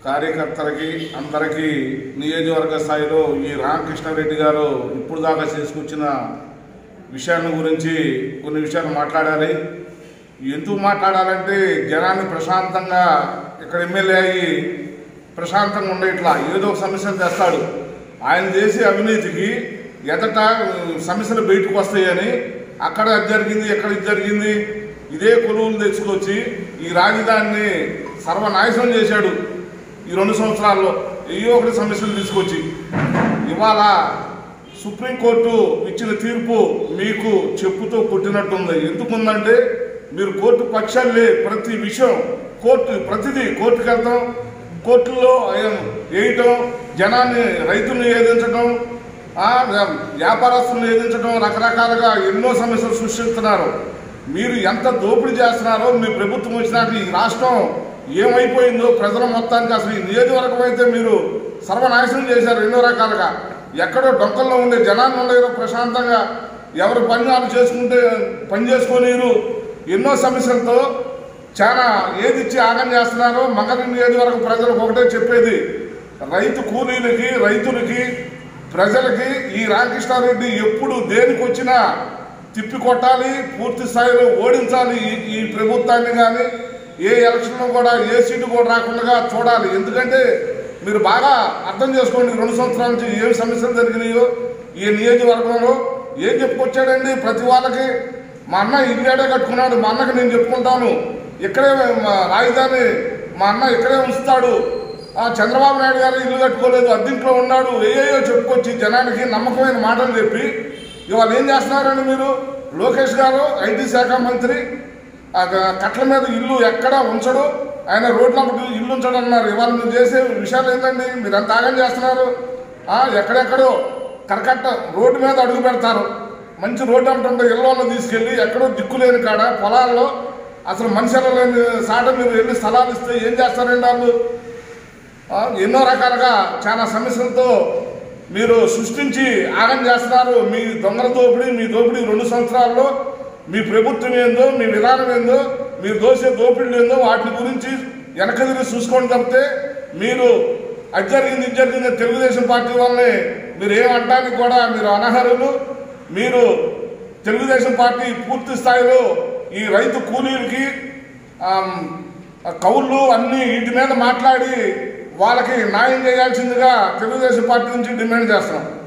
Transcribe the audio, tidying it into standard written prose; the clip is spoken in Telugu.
కార్యకర్తలకి అందరికీ నియోజకవర్గ స్థాయిలో ఈ రామకృష్ణారెడ్డి గారు ఇప్పుడు దాకా చేసుకొచ్చిన విషయాల గురించి కొన్ని విషయాలు మాట్లాడాలి. ఎందుకు మాట్లాడాలంటే జనాన్ని ప్రశాంతంగా ఇక్కడ ఎమ్మెల్యే అయ్యి ప్రశాంతంగా ఉండే ఇట్లా ఏదో ఒక సమస్యలు తెస్తాడు. ఆయన చేసే అవినీతికి ఎదట సమస్యలు బయటకు వస్తాయని అక్కడ జరిగింది ఎక్కడ జరిగింది ఇదే కొలువులు తెచ్చుకొచ్చి ఈ రాజధానిని సర్వనాశనం చేశాడు. ఈ 2 సంవత్సరాల్లో ఏయో ఒకటి సమస్యలు తీసుకొచ్చి ఇవాళ సుప్రీంకోర్టు ఇచ్చిన తీర్పు మీకు చెప్పుతో కొట్టినట్టుంది. ఎందుకుందంటే మీరు కోర్టు పక్షాలే ప్రతి విషయం ప్రతిదీ కోర్టుకు వెళ్తాం, కోర్టుల్లో వేయటం, జనాన్ని రైతులను ఏదించడం, వ్యాపారస్తులను ఏదించడం, రకరకాలుగా ఎన్నో సమస్యలు సృష్టిస్తున్నారు. మీరు ఎంత దోపిడీ చేస్తున్నారో మీ ప్రభుత్వం వచ్చినాక ఈ రాష్ట్రం ఏమైపోయిందో ప్రజల మొత్తానికి అసలు ఈ నియోజకవర్గం అయితే మీరు సర్వనాశనం చేశారు. ఎన్నో రకాలుగా ఎక్కడో డొక్కల్లో ఉండే జనాన్ని ఉండేరు, ప్రశాంతంగా ఎవరు పని వాళ్ళు చేసుకుంటే పని చేసుకోలేరు. ఎన్నో సమస్యలతో చాలా ఏదిచ్చి ఆగం చేస్తున్నారో. మంగళగిరి నియోజకవర్గం ప్రజలకు ఒకటే చెప్పేది, రైతు కూలీలకి రైతులకి ప్రజలకి ఈ రామకృష్ణారెడ్డి ఎప్పుడు దేనికి వచ్చినా తిప్పి కొట్టాలి, పూర్తి స్థాయిలో ఓడించాలి. ఈ ప్రభుత్వాన్ని కానీ ఏ ఎలక్షన్లో కూడా ఏ సీటు కూడా రాకుండా చూడాలి. ఎందుకంటే మీరు బాగా అర్థం చేసుకోండి, 2 సంవత్సరాల నుంచి ఏం సమస్యలు జరిగినాయో ఈ నియోజకవర్గంలో. ఏం చెప్పుకొచ్చాడండి ప్రతి వాళ్ళకి? మా అన్న ఇల్లాడే కట్టుకున్నాడు, మా అన్నకి నేను చెప్పుకుంటాను, ఇక్కడే రాజధాని మా అన్న ఇక్కడే ఉంచుతాడు, చంద్రబాబు నాయుడు గారు ఇల్లు కట్టుకోలేదు, అద్దెంట్లో ఉన్నాడు, ఏయో చెప్పుకొచ్చి జనానికి నమ్మకమైన మాటలు చెప్పి ఇవాళ ఏం చేస్తున్నారండి మీరు? లోకేష్ గారు ఐటీ శాఖ మంత్రి కట్ల మీద ఇల్లు ఎక్కడా ఉంచడు, ఆయన రోడ్ల ఇల్లు ఉంచడం అన్నారు. ఇవాళ మీరు చేసే విషయాలు ఏంటండి? మీరు అంత ఆగం చేస్తున్నారు. ఎక్కడెక్కడో కరకట్ట రోడ్డు మీద అడుగు పెడతారు, మంచి రోడ్డు అంటుంటే ఇళ్ళలో తీసుకెళ్ళి ఎక్కడో దిక్కులేని కాడ పొలాల్లో అసలు మనుషులు లేని సాట మీరు వెళ్ళి స్థలాలు ఇస్తే ఏం చేస్తారండి వాళ్ళు? ఎన్నో రకాలుగా చాలా సమస్యలతో మీరు సృష్టించి ఆగం చేస్తున్నారు. మీ దొంగల దోపిడీ, మీ దోపిడీ 2 సంవత్సరాల్లో మీ ప్రభుత్వం ఏందో, మీ విధానం ఏందో, మీరు దోసే దోపిడీలు ఏందో వాటి గురించి వెనకదిరి చూసుకోండి. తప్పితే మీరు అది జరిగింది ఇది జరిగింది తెలుగుదేశం పార్టీ వాళ్ళని మీరు ఏమంటానికి కూడా మీరు అనర్హులు. మీరు తెలుగుదేశం పార్టీ పూర్తి స్థాయిలో ఈ రైతు కూలీలకి కౌళ్ళు అన్నీ వీటి మీద మాట్లాడి వాళ్ళకి న్యాయం చేయాల్సిందిగా తెలుగుదేశం పార్టీ నుంచి డిమాండ్ చేస్తున్నాం.